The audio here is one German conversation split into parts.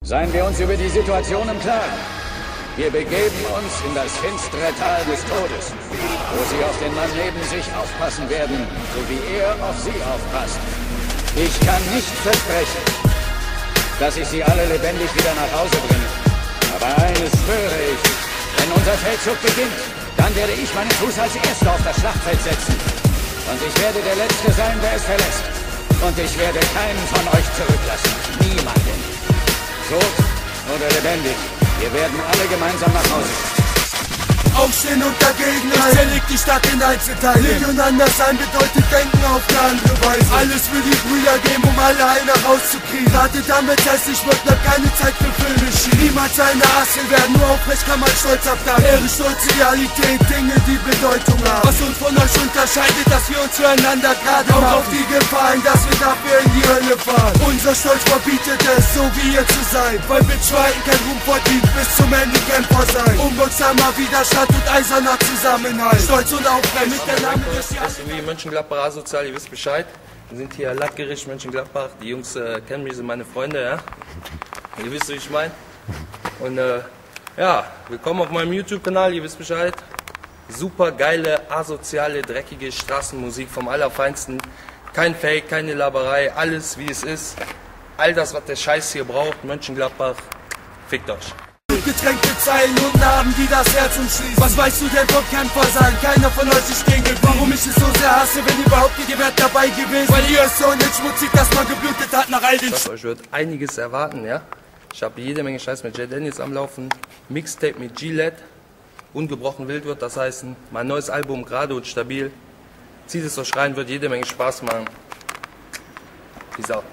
Seien wir uns über die Situation im Klaren. Wir begeben uns in das finstere Tal des Todes, wo sie auf den Mann neben sich aufpassen werden, so wie er auf sie aufpasst. Ich kann nicht versprechen, dass ich sie alle lebendig wieder nach Hause bringe. Aber eines schwöre ich, wenn unser Feldzug beginnt, dann werde ich meinen Fuß als Erster auf das Schlachtfeld setzen. Und ich werde der Letzte sein, der es verlässt. Und ich werde keinen von euch zurücklassen. Niemanden. Tot oder lebendig. Wir werden alle gemeinsam nach Hause. Aufstehen und dagegen rein. Ich zerleg die Stadt in Einzelteile. Nebeneinander sein bedeutet denken auf eine andere Weise. Alles für die Brüder geben, um alle einer rauszukriegen. Gerade damit hässlich wird, bleibt keine Zeit für Filme schieben. Niemals eine Hassel werden, nur aufrecht kann man stolz abdagen. Ehre, Stolz, Realität, Dinge, die Bedeutung haben. Was uns von euch unterscheidet, dass wir uns füreinander gerade machen. Auch auf die Gefahren, dass wir dafür in die Hölle fahren. Unser Stolz verbietet es, so wie ihr zu sein. Weil mit Schweigen kein Ruhm verdient, bis zum Ende Kämpfer sein. Unbeugsamer Widerstand und eiserner Zusammenhalt. Stolz und aufrecht mit der Name des Jahres. SUV Mönchengladbach asozial, ihr wisst Bescheid. Wir sind hier Lackgericht Mönchengladbach. Die Jungs kennen mich, sind meine Freunde, ja. Ihr wisst, wie ich meine. Und ja, willkommen auf meinem YouTube-Kanal, ihr wisst Bescheid. Super geile, asoziale, dreckige Straßenmusik vom Allerfeinsten. Kein Fake, keine Laberei, alles wie es ist. All das, was der Scheiß hier braucht, Mönchengladbach, fickt euch. Getränkte Zeilen und Narben, die das Herz umschließen. Was weißt du denn vom Kämpfer sein? Keiner von euch ist stehen geblieben. Warum ich es so sehr hasse, wenn überhaupt ihr wärt dabei gewesen? Weil ihr es so nicht schmutzig, dass man geblutet hat nach all den Euch wird einiges erwarten, ja. Ich habe jede Menge Scheiß mit Jay Daniels am Laufen. Mixtape mit Gillette. Ungebrochen wild wird das heißen. Mein neues Album gerade und stabil. Zieht es euch rein, wird jede Menge Spaß machen. Peace out.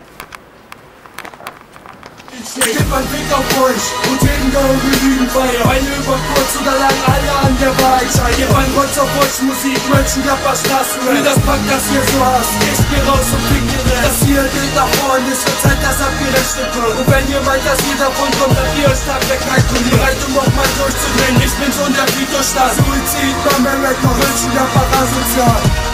Ich geb einen Blick auf euch und jeden eure Lügenfeier. Weil ihr über kurz oder lang alle an der Wahrheit scheint. Ihr wollt Rotz auf euch Musik, Mönchengladbach Straßenrap. Für das Pack, das ihr so hasst, ich geh raus und fick den Rest. Das hier geht nach vorne, es wird Zeit, dass abgerechnet wird. Und wenn ihr meint, dass ihr davon kommt, dann ihr euch Tag wegkalkuliert. Bereit, um nochmal durchzudrehen, ich bin so der Vito-Stadt. Suizid, Mama Records, Mönchengladbach asozial.